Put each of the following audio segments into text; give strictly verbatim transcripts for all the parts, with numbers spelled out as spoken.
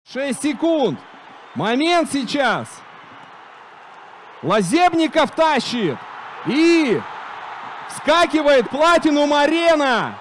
шесть секунд. Момент сейчас. Лазебников тащит. И вскакивает Platinum Arena.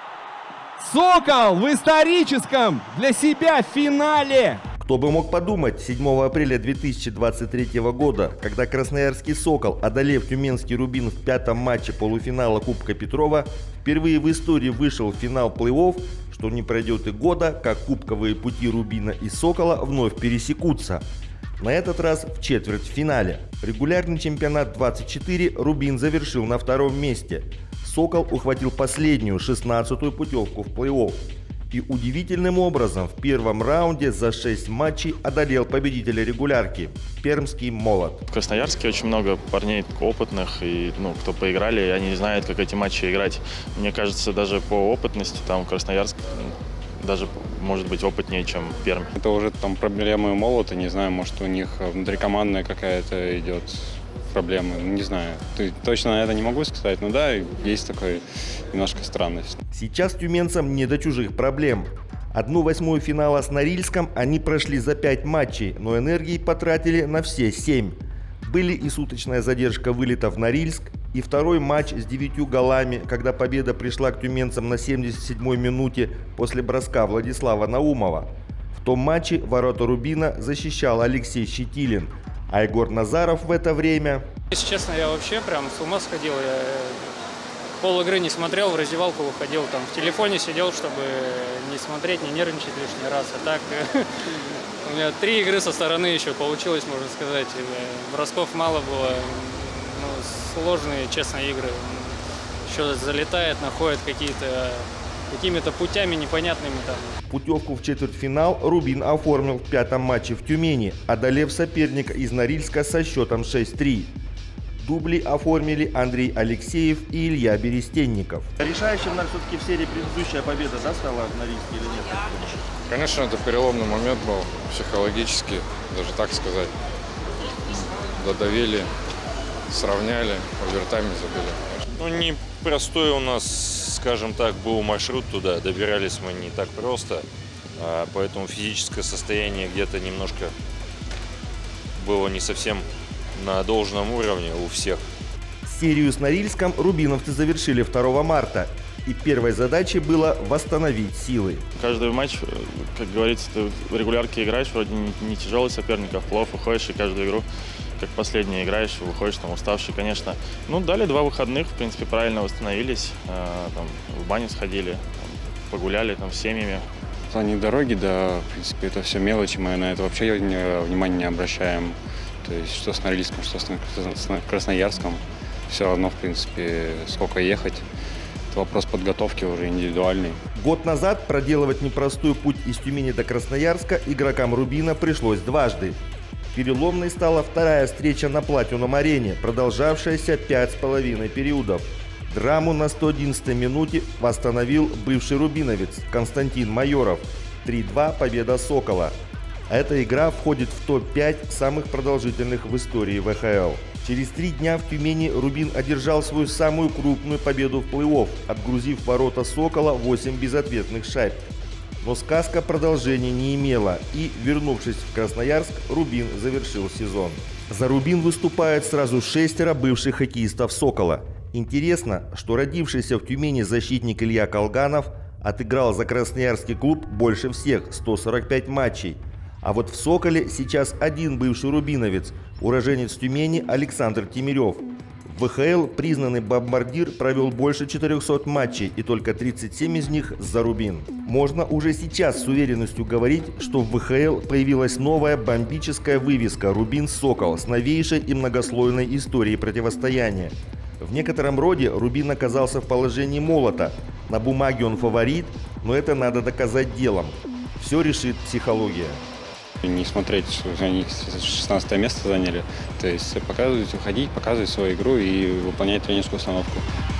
Сокол в историческом для себя финале. Кто бы мог подумать, седьмого апреля две тысячи двадцать третьего года, когда красноярский «Сокол», одолев тюменский «Рубин» в пятом матче полуфинала Кубка Петрова, впервые в истории вышел в финал плей-офф, что не пройдет и года, как кубковые пути «Рубина» и «Сокола» вновь пересекутся. На этот раз в четвертьфинале. Регулярный чемпионат двадцать четыре «Рубин» завершил на втором месте. «Сокол» ухватил последнюю, шестнадцатую путевку в плей-офф. И удивительным образом в первом раунде за шесть матчей одолел победителя регулярки – пермский «Молот». В Красноярске очень много парней опытных, и, ну, кто поиграли, и они знают, как эти матчи играть. Мне кажется, даже по опытности там Красноярск даже может быть опытнее, чем Пермь. Это уже там проблемы «Молота», не знаю, может у них внутрикомандная какая-то идет проблемы, не знаю. Точно на это не могу сказать, но да, есть такая немножко странность. Сейчас тюменцам не до чужих проблем. Одну восьмую финала с Норильском они прошли за пять матчей, но энергии потратили на все семь. Были и суточная задержка вылета в Норильск, и второй матч с девятью голами, когда победа пришла к тюменцам на семьдесят седьмой минуте после броска Владислава Наумова. В том матче ворота «Рубина» защищал Алексей Щетилин, а Егор Назаров в это время... Если честно, я вообще прям с ума сходил. Я пол игры не смотрел, в раздевалку выходил, там в телефоне сидел, чтобы не смотреть, не нервничать лишний раз. А так у меня три игры со стороны еще получилось, можно сказать. Бросков мало было. Ну, сложные, честно, игры. Еще залетает, находит какие-то какими-то путями непонятными там. Путевку в четвертьфинал «Рубин» оформил в пятом матче в Тюмени, одолев соперника из Норильска со счетом шесть три. Дубли оформили Андрей Алексеев и Илья Берестенников. Решающим, наверное, все-таки в серии предыдущая победа, да, стала в Норильске или нет? Конечно, это переломный момент был, психологически, даже так сказать. Додавили, сравняли, овертайме забили. Ну, непростой у нас, скажем так, был маршрут туда. Добирались мы не так просто, поэтому физическое состояние где-то немножко было не совсем на должном уровне у всех. Серию с Норильском рубиновцы завершили второго марта. И первой задачей было восстановить силы. Каждый матч, как говорится, ты в регулярке играешь, вроде не, не тяжелый соперник, а в плей-офф выходишь и каждую игру, как последний играешь, выходишь там уставший, конечно. Ну, дали два выходных, в принципе, правильно восстановились, э, там, в баню сходили, там, погуляли там с семьями. В плане дороги, да, в принципе, это все мелочи, мы на это вообще внимания не обращаем. То есть, что с Норильском, что с Красноярском, все равно, в принципе, сколько ехать. Это вопрос подготовки уже индивидуальный. Год назад проделывать непростой путь из Тюмени до Красноярска игрокам «Рубина» пришлось дважды. Переломной стала вторая встреча на Platinum Арене, продолжавшаяся пять с половиной периодов. Драму на сто одиннадцатой минуте восстановил бывший рубиновец Константин Майоров. три два победа «Сокола». Эта игра входит в топ пять самых продолжительных в истории вэ ха эл. Через три дня в Тюмени «Рубин» одержал свою самую крупную победу в плей-офф, отгрузив ворота «Сокола» восемь безответных шайб. Но сказка продолжения не имела, и, вернувшись в Красноярск, «Рубин» завершил сезон. За «Рубин» выступают сразу шестеро бывших хоккеистов «Сокола». Интересно, что родившийся в Тюмени защитник Илья Колганов отыграл за красноярский клуб больше всех – сто сорок пять матчей. А вот в «Соколе» сейчас один бывший рубиновец, уроженец Тюмени Александр Тимирев. В вэ ха эл признанный бомбардир провел больше четырехсот матчей, и только тридцать семь из них за «Рубин». Можно уже сейчас с уверенностью говорить, что в вэ ха эл появилась новая бомбическая вывеска «Рубин-Сокол» с новейшей и многослойной историей противостояния. В некотором роде «Рубин» оказался в положении «Молота». На бумаге он фаворит, но это надо доказать делом. Все решит психология. Не смотреть, что они шестнадцатое место заняли. То есть показывать, уходить, показывать свою игру и выполнять тренерскую установку.